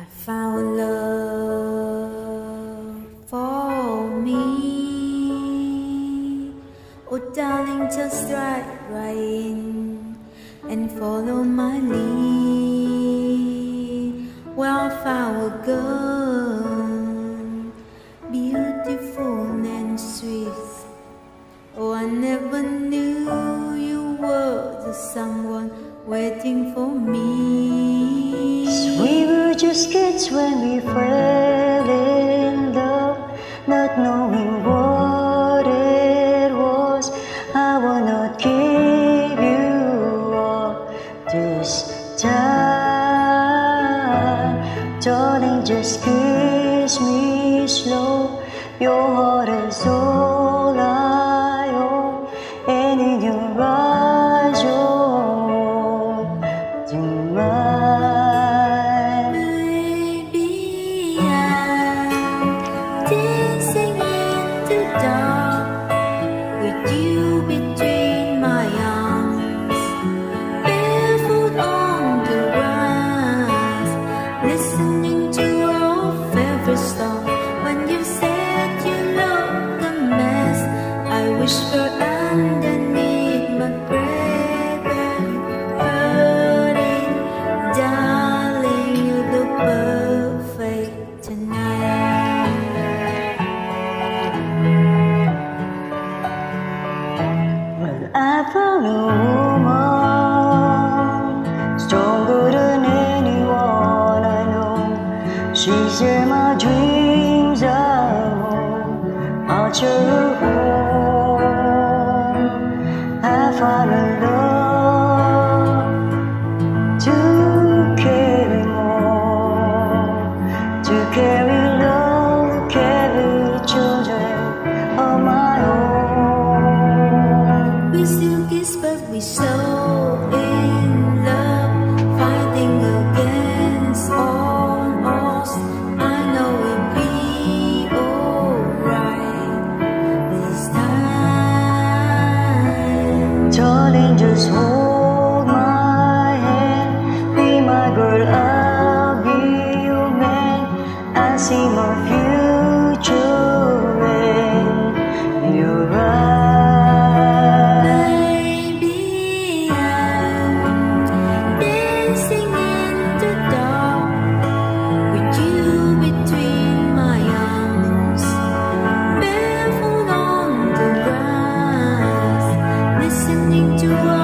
found love for me. Oh darling, just right in and follow my lead. Well, I found a girl, beautiful and sweet. Oh, I never knew you were the someone waiting for me. We were just kids when we fell in love, not knowing what it was. I will not give you up this time. Darling, just kiss me slow. Your heart is all I own, and in your eyes you're mine. Baby, I'm dancing in the dark with you between my arms, barefoot on the grass, listening to our favorite song. When you said you loved the mess, I whispered underneath my breath and heard it. Darling, you look perfect tonight. Well, I found a woman stronger than anyone I know. She said my dreams are home. I'll cheer her home. I found a love to carry more, to carry love, to carry children of my own. We still kiss, but we so in love, fighting against all odds. I know we'll be alright this time. Darling, just hold my hand, be my girl, I'll be your man. I see my future in your eyes. Baby, I'm dancing in the dark with you between my arms, barefoot on the grass, listening to